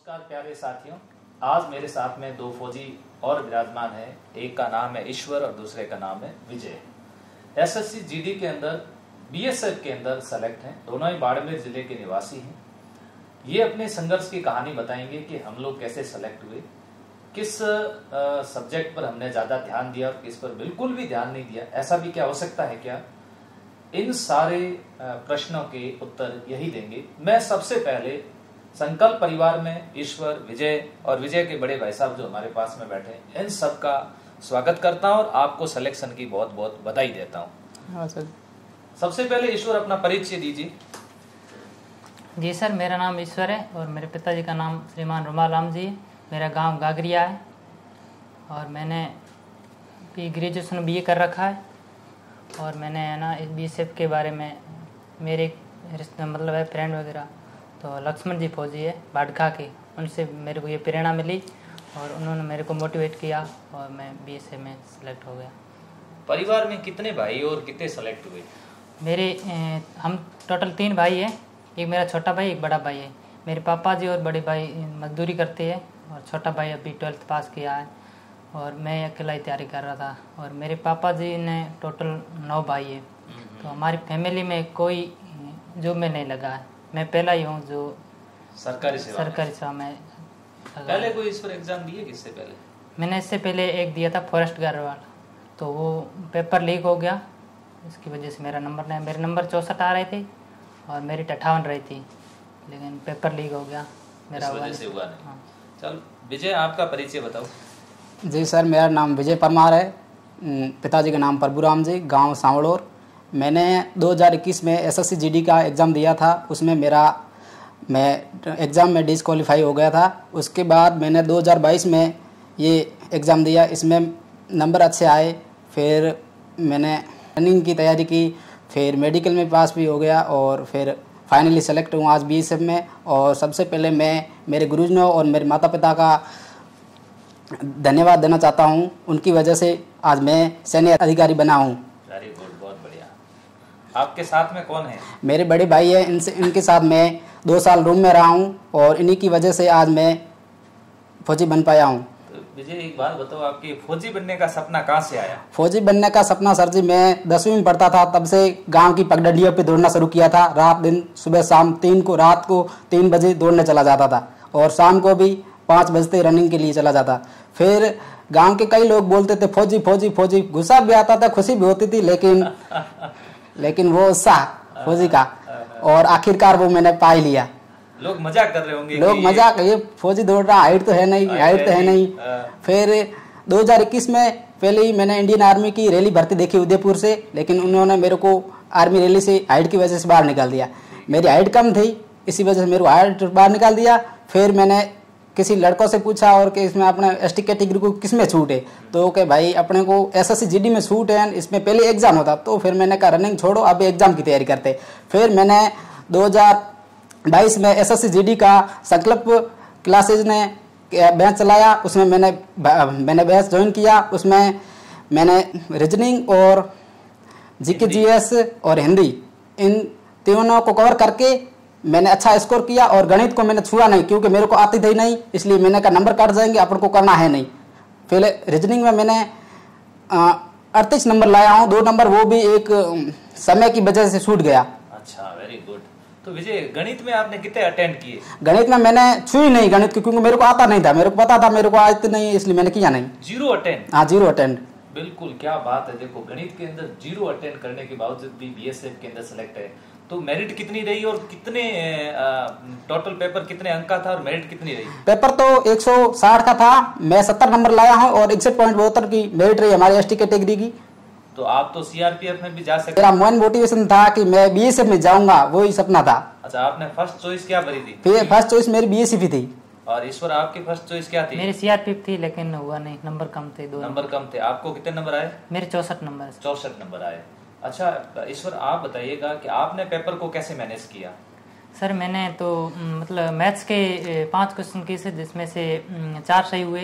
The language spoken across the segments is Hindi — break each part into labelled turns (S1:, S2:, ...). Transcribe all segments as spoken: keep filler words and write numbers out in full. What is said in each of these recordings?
S1: नमस्कार प्यारे साथियों, आज मेरे साथ में दो फौजी और विराजमान हैं। एक का नाम है ईश्वर और दूसरे का नाम है विजय। एसएससी जीडी के अंदर बीएसएफ के अंदर सेलेक्ट हैं। दोनों ही बाड़मेर जिले के निवासी हैं। ये अपने संघर्ष की कहानी बताएंगे कि हम लोग कैसे सेलेक्ट हुए, किस सब्जेक्ट पर हमने ज्यादा ध्यान दिया और किस पर बिल्कुल भी ध्यान नहीं दिया, ऐसा भी क्या हो सकता है क्या। इन सारे प्रश्नों के उत्तर यही देंगे। मैं सबसे पहले संकल्प परिवार में ईश्वर, विजय और विजय के बड़े भाई साहब जो हमारे पास में बैठे हैं, इन सब का स्वागत करता हूं और आपको सिलेक्शन की बहुत बहुत बधाई देता हूं।
S2: हाँ सर।
S1: सबसे पहले ईश्वर अपना परिचय दीजिए।
S2: जी सर, मेरा नाम ईश्वर है और मेरे पिताजी का नाम श्रीमान रुमाल राम जी है। मेरा गांव गागरिया है और मैंने भी ग्रेजुएशन बीए कर रखा है। और मैंने है ना इस बीएसएफ के बारे में मेरे रिश्ते मतलब है फ्रेंड वगैरह, तो लक्ष्मण जी फौजी है बाड़खा के, उनसे मेरे को ये प्रेरणा मिली और उन्होंने मेरे को मोटिवेट किया और मैं बीएसएफ में सेलेक्ट हो गया।
S1: परिवार में कितने भाई और कितने सेलेक्ट हुए?
S2: मेरे ए, हम टोटल तीन भाई हैं। एक मेरा छोटा भाई, एक बड़ा भाई है। मेरे पापा जी और बड़े भाई मजदूरी करते हैं और छोटा भाई अभी ट्वेल्थ पास किया है और मैं अकेला ही तैयारी कर रहा था। और मेरे पापा जी ने टोटल नौ भाई है। तो हमारी फैमिली में कोई जॉब में नहीं लगा है। मैं पहला ही हूँ जो
S1: सरकारी सेवा
S2: सरकारी सेवा में।
S1: पहले कोई इस पर एग्जाम दिए? किससे पहले?
S2: मैंने इससे पहले एक दिया था फॉरेस्ट गार्ड वाला, तो वो पेपर लीक हो गया। इसकी वजह से मेरा नंबर नहीं, मेरे नंबर चौंसठ आ रहे थे और मेरी अट्ठावन रही थी, लेकिन पेपर लीक हो गया मेरा,
S1: वजह से हुआ नहीं।
S2: हाँ।
S1: चल विजय, आपका परिचय बताओ।
S3: जी सर, मेरा नाम विजय परमार है। पिताजी का नाम प्रभुराम जी, गांव सांवड़ोर। मैंने दो हज़ार इक्कीस में एसएससी जीडी का एग्ज़ाम दिया था। उसमें मेरा मैं एग्ज़ाम में डिसक्वालीफाई हो गया था। उसके बाद मैंने दो हज़ार बाईस में ये एग्ज़ाम दिया, इसमें नंबर अच्छे आए। फिर मैंने रनिंग की तैयारी की, फिर मेडिकल में पास भी हो गया और फिर फाइनली सेलेक्ट हुआ आज बीएसएफ में। और सबसे पहले मैं मेरे गुरुजनों और मेरे माता पिता का धन्यवाद देना चाहता हूं। उनकी वजह से आज मैं सैन्य अधिकारी बना हूं।
S1: वेरी गुड, बहुत बढ़िया। आपके साथ में कौन है?
S3: मेरे बड़े भाई हैं, इनसे इनके साथ मैं दो साल रूम में रहा हूं और इन्हीं की वजह से आज मैं फौजी बन पाया हूं।
S1: तो विजय एक बात बताओ, आपके फौजी बनने का सपना कहाँ से आया?
S3: फौजी बनने का सपना सर जी, मैं दसवीं में पढ़ता था तब से गांव की पगडंडियों पे दौड़ना शुरू किया था। रात दिन सुबह शाम तीन को रात को तीन बजे दौड़ने चला जाता था और शाम को भी पाँच बजते रनिंग के लिए चला जाता। फिर गांव के कई लोग बोलते थे फौजी फौजी फौजी, गुस्सा भी आता था, खुशी भी होती थी, लेकिन लेकिन वो उत्साह फौजी का, और आखिरकार वो मैंने पा लिया।
S1: लोग मजाक कर रहे होंगे,
S3: लोग मजाक, ये फौजी दौड़ रहा, हाइट तो है नहीं, हाइट तो है नहीं। फिर दो हज़ार इक्कीस में पहले ही मैंने इंडियन आर्मी की रैली भर्ती देखी उदयपुर से, लेकिन उन्होंने मेरे को आर्मी रैली से हाइट की वजह से बाहर निकाल दिया। मेरी हाइट कम थी, इसी वजह से मेरे को हाइट बाहर निकाल दिया। फिर मैंने किसी लड़कों से पूछा और कि इसमें अपने एसटी कैटेगरी को किस में छूट है, तो कि भाई अपने को एसएससी जीडी में छूट है, इसमें पहले एग्जाम होता। तो फिर मैंने कहा रनिंग छोड़ो, अब एग्जाम की तैयारी करते। फिर मैंने दो हज़ार बाईस में एसएससी जीडी का संकल्प क्लासेज ने बैच चलाया। उसमें मैंने मैंने बैच ज्वाइन किया। उसमें मैंने रीजनिंग और जीके जीएस और हिंदी, इन तीनों को कवर करके मैंने अच्छा स्कोर किया। और गणित को मैंने छुआ नहीं क्योंकि मेरे को आती थी नहीं, इसलिए मैंने कहा नंबर काट जाएंगे, अपन को करना है नहीं। पहले रीजनिंग में मैंने अड़तीस नंबर लाया हूँ, दो नंबर वो भी एक समय की वजह से छूट गया।
S1: अच्छा, वेरी गुड। तो विजय, गणित में आपने कितने अटेंड किए?
S3: गणित में मैंने छुई नहीं गणित की, क्योंकि मेरे को आता नहीं था, मेरे को पता था मेरे को आती नहीं, इसलिए मैंने किया नहीं।
S1: Zero attend?
S3: हाँ, जीरो अटेंड।
S1: बिल्कुल, क्या बात है। देखो, गणित के अंदर जीरो अटेंड करने के बावजूद भी बीएसएफ के अंदर सेलेक्ट है। तो मेरिट कितनी रही और कितने टोटल पेपर कितने अंक का था और मेरिट कितनी रही?
S3: पेपर तो एक सौ साठ का था, मैं सत्तर नंबर लाया हूँ और इकसठ पॉइंट बहत्तर की मेरिट रही हमारी एसटी कैटेगरी की।
S1: तो आप तो सीआरपीएफ में भी जा सकते।
S3: मेरा मेन मोटिवेशन था कि मैं बीएसएफ में जाऊंगा, वही सपना था।
S1: अच्छा, आपने फर्स्ट चॉइस क्या भरी थी?
S3: फिर फर्स्ट चॉइस मेरी बीएसएफ ही थी।
S1: और ईश्वर, आपकी फर्स्ट चॉइस क्या थी?
S2: मेरी सीआरपीएफ थी, लेकिन हुआ नहीं, नंबर कम थे, दो
S1: नंबर कम थे। आपको कितने नंबर आए?
S2: मेरे चौसठ नंबर।
S1: चौसठ नंबर आए। अच्छा ईश्वर, आप बताइएगा कि आपने पेपर को कैसे मैनेज किया?
S2: सर मैंने तो मतलब मैथ्स के पांच क्वेश्चन किए थे, जिसमें से चार सही हुए।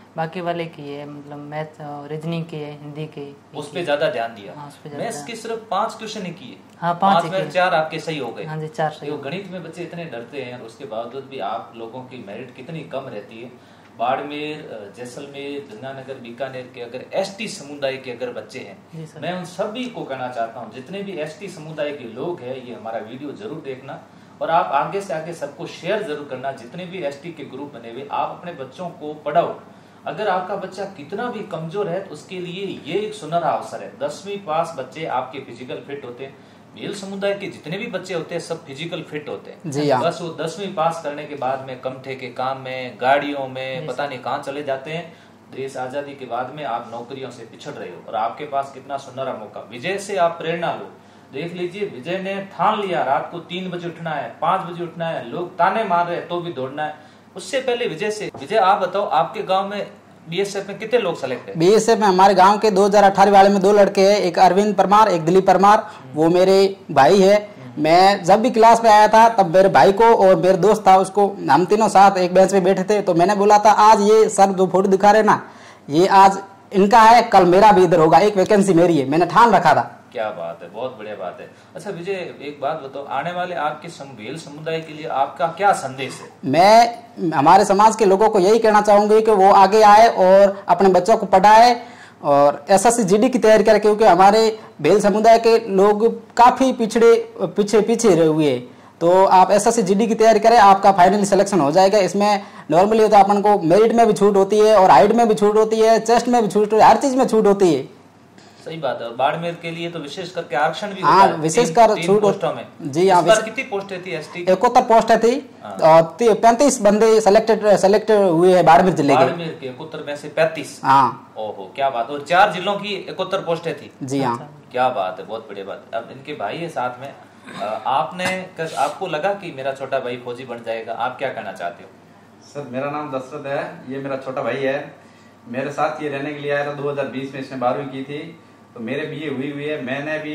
S2: बाकी वाले किए, मतलब मैथ, रीजनिंग किए, हिंदी के,
S1: उस पे ज्यादा ध्यान दिया।
S2: हाँ, उस पे
S1: मैथ्स के सिर्फ पांच क्वेश्चन ही किए।
S2: हाँ, पांच
S1: पांच में चार आपके सही हो गए।
S2: हाँ जी, चार सही।
S1: गणित में बच्चे इतने डरते हैं, उसके बावजूद भी आप लोगों की मेरिट कितनी कम रहती है। बाड़मेर, जैसलमेर, गंगानगर, बीकानेर के अगर एसटी समुदाय के अगर बच्चे हैं, मैं उन सभी को कहना चाहता हूँ, जितने भी एसटी समुदाय के लोग हैं, ये हमारा वीडियो जरूर देखना और आप आगे से आगे सबको शेयर जरूर करना। जितने भी एसटी के ग्रुप बने हुए, आप अपने बच्चों को पढ़ाओ। अगर आपका बच्चा कितना भी कमजोर है तो उसके लिए ये एक सुनहरा अवसर है। दसवीं पास बच्चे आपके फिजिकल फिट होते हैं। मेल समुदाय के जितने भी बच्चे होते हैं सब फिजिकल फिट होते हैं
S3: जी।
S1: बस वो दसवीं पास करने के बाद में कमठे के काम में, गाड़ियों में, पता नहीं कहाँ चले जाते हैं। देश आजादी के बाद में आप नौकरियों से पिछड़ रहे हो और आपके पास कितना सुनहरा मौका। विजय से आप प्रेरणा लो। देख लीजिए, विजय ने ठान लिया रात को तीन बजे उठना है, पांच बजे उठना है, लोग ताने मार रहे हैं तो भी दौड़ना है। उससे पहले विजय से, विजय आप बताओ, आपके गांव में बीएसएफ में कितने लोग सेलेक्ट हैं?
S3: बीएसएफ में हमारे गांव के दो हज़ार अठारह वाले में दो लड़के हैं, एक अरविंद परमार, एक दिलीप परमार, वो मेरे भाई है। मैं जब भी क्लास में आया था तब मेरे भाई को और मेरे दोस्त था उसको, हम तीनों साथ एक बेंच पे बैठे थे, तो मैंने बोला था आज ये सर जो फोटो दिखा रहे ना, ये आज इनका है, कल मेरा भी इधर होगा, एक वैकेंसी मेरी है, मैंने ठान रखा था।
S1: क्या बात है, बहुत बढ़िया बात है। अच्छा विजय, एक बात बताओ, आने वाले आपके भेल समुदाय के लिए आपका क्या संदेश है?
S3: मैं हमारे समाज के लोगों को यही कहना चाहूंगी कि वो आगे आए और अपने बच्चों को पढ़ाए और एसएससी जीडी की तैयारी करें, क्योंकि हमारे भेल समुदाय के लोग काफी पिछड़े पीछे पीछे रहे हुए, तो आप एसएससी जीडी की तैयारी करें, आपका फाइनली सिलेक्शन हो जाएगा। इसमें नॉर्मली तो अपन को मेरिट में भी छूट होती है और हाइट में भी छूट होती है, चेस्ट में भी छूट, हर चीज में छूट होती है।
S1: सही बात है। और बाड़मेर के लिए तो विशेष करके आरक्षण भी
S3: हाँ,
S1: होता है।
S3: विशेष कर छूट
S1: पोस्टों में।
S3: जी हाँ।
S1: इस बार कितनी पोस्ट थी एसटी?
S3: इकहत्तर पोस्ट थी और पैंतीस बंदे सेलेक्टेड सेलेक्ट हुए हैं बाड़मेर जिले के।
S1: बाड़मेर के इकहत्तर में से पैंतीस?
S3: हाँ।
S1: ओहो, क्या बात। और चार जिलों की इकहत्तर पोस्टें थी?
S3: जी हाँ।
S1: क्या बात है, बहुत बढ़िया बात है। अब इनके भाई है साथ में, आपने आपको लगा कि मेरा छोटा भाई फौजी बन जाएगा, आप क्या कहना चाहते हो?
S4: सर मेरा नाम दशरथ है, ये मेरा छोटा भाई है, मेरे साथ ये रहने के लिए आया था। दो हज़ार बीस में इसने बारहवीं की थी, तो मेरे बीए हुई हुई है। मैंने भी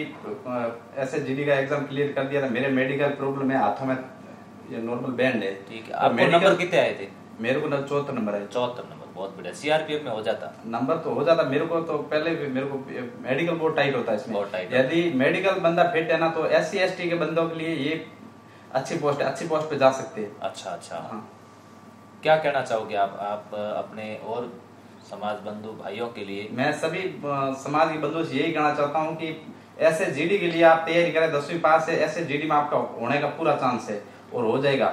S4: ऐसे जीडी का एग्जाम क्लियर कर दिया था। मेरे मेडिकल प्रॉब्लम है, हाथों में ये नॉर्मल बैंड है।
S1: ठीक है। आपको नंबर कितने आए थे?
S4: मेरे को चौहत्तर नंबर है।
S1: चौहत्तर नंबर, बहुत बढ़िया। सीआरपीएफ में हो जाता?
S4: नंबर तो हो जाता मेरे को, तो पहले भी मेरे को मेडिकल बहुत टाइट होता है इसमें।
S1: बहुत टाइट।
S4: यदि मेडिकल बंदा फिट है ना, तो एस सी एस टी के बंदों के लिए ये अच्छी पोस्ट है, अच्छी पोस्ट पे जा सकते हैं।
S1: अच्छा अच्छा।
S4: हाँ।
S1: क्या कहना चाहोगे आप आप अपने और समाज बंधु भाइयों के लिए?
S4: मैं सभी समाज के बंधुओं से यही कहना चाहता हूँ कि ऐसे जीडी के लिए आप तैयारी करें। दसवीं पास है, ऐसे जीडी में आपका होने का पूरा चांस है और हो जाएगा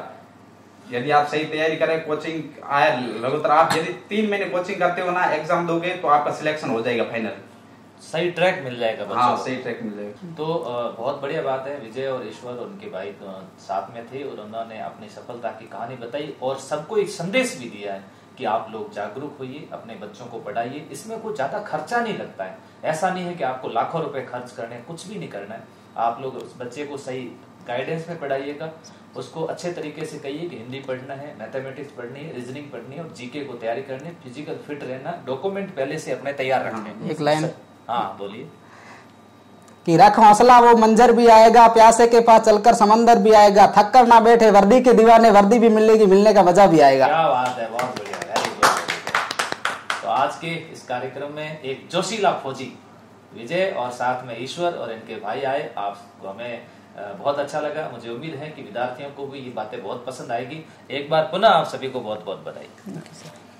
S4: यदि आप सही तैयारी करें। कोचिंग आए लगातार, आप यदि तीन महीने कोचिंग करते हो ना, एग्जाम दोगे तो आपका सिलेक्शन हो जाएगा फाइनल।
S1: सही ट्रैक मिल जाएगा बच्चों
S4: हाँ,
S1: को।
S4: सही ट्रैक मिल जाएगा।
S1: तो बहुत बढ़िया बात है। विजय और ईश्वर और उनके भाई तो साथ में थे और उन्होंने अपनी सफलता की कहानी बताई और सबको एक संदेश भी दिया है कि आप लोग जागरूक होइए, अपने बच्चों को पढ़ाइए। इसमें कोई ज्यादा खर्चा नहीं लगता है। ऐसा नहीं है कि आपको लाखों रुपए खर्च करने, कुछ भी नहीं करना है। आप लोग उस बच्चे को सही गाइडेंस में पढ़ाइएगा, उसको अच्छे तरीके से कहिए कि हिंदी पढ़ना है, मैथमेटिक्स पढ़नी है, रीजनिंग पढ़नी है और जीके को तैयारी करनी है, फिजिकल फिट रहना, डॉक्यूमेंट पहले से अपने तैयार रखने।
S3: एक लाइन।
S1: हाँ बोलिए।
S3: कि रख हौसला वो मंजर भी आएगा, प्यासे के पास चलकर समंदर भी आएगा, थक कर ना बैठे वर्दी के दीवाने, वर्दी भी मिलेगी, मिलने का मजा भी आएगा।
S1: क्या बात है, बहुत बढ़िया, वेरी गुड। तो आज के इस कार्यक्रम में एक जोशीला फौजी विजय और साथ में ईश्वर और इनके भाई आए। आपको हमें बहुत अच्छा लगा। मुझे उम्मीद है कि विद्यार्थियों को भी ये बातें बहुत पसंद आएगी। एक बार पुनः आप सभी को बहुत बहुत बधाई।